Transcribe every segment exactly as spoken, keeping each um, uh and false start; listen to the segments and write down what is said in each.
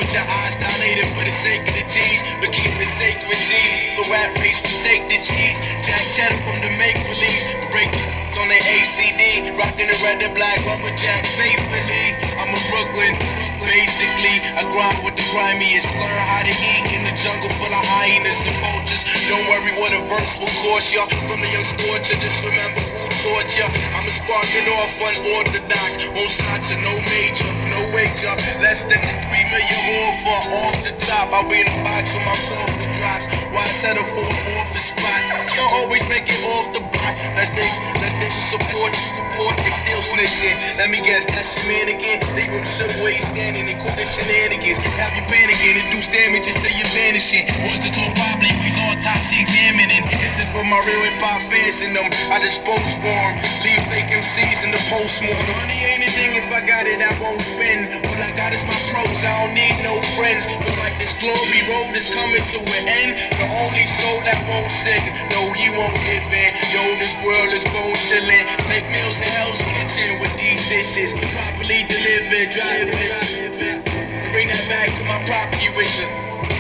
with your eyes dilated for the sake of the G's, but keep it sacred, G. The rat race will take the cheese. Jack Cheddar from the make-believe. Break the on the A C D. Rockin' the red and black rubber jack faithfully. I'm a Brooklyn, basically. I grind with the grimiest. Learn how to eat in the jungle full of hyenas and vultures. Don't worry what a verse will cost ya. From the young scorcher, just remember who taught ya. I'ma spark it off unorthodox. On sides of no major, no wager. Less than three million offer off the top. I'll be in the box when my coffee drops. Why settle for an office spot? Don't always make it off the block. Let's think, let's think to support, support. They still snitching. Let me guess, that's your man again. Leave him shook where he's standing and quit the shenanigans. Have you panicking, induce damages till you're vanishing. Words are told probably, autopsy examining. This is for my real hip hop fans and them. I dispose for them. Leave fake M Cs in the postmortem. Money ain't a thing, if I got it, I won't spend. All I got is my pros, I don't need no friends. But like this glory road is coming to an end. The only soul that won't sin, no, he won't give in. Yo, this world is bone chillin'. Make meals in Hell's Kitchen with these dishes. Properly delivered, drive it. Bring that back to my property rhythm.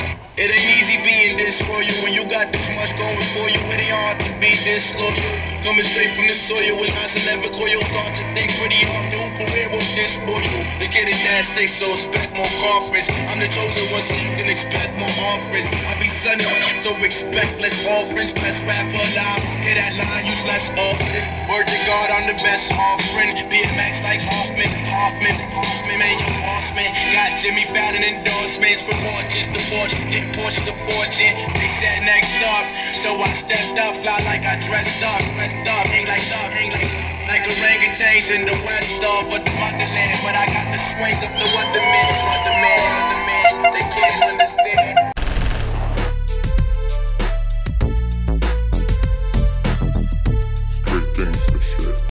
It ain't easy being this royal when you got this much going for you. It ain't hard to be this loyal. Coming straight from the soil with eyes eleven coil. Start to think pretty hard. New career with this boy. The kid is that say so. Expect more conference. I'm the chosen one, so you can expect more offers. I be sunny, so expect less offerings. Best rapper alive. Hear that line used less often. Word to God, I'm the best offering. B M X like Hoffman, Hoffman, Hoffman, man, you boss man. Got Jimmy Fallon endorsements from porches to porches, getting portions of fortune. They said next up, so I stepped up, fly like I dressed up, dressed up, hang like up, hang like like orangutans in the west of but the motherland. But I got the swing of the Wonderman, Wonderman, Wonderman. They can't understand.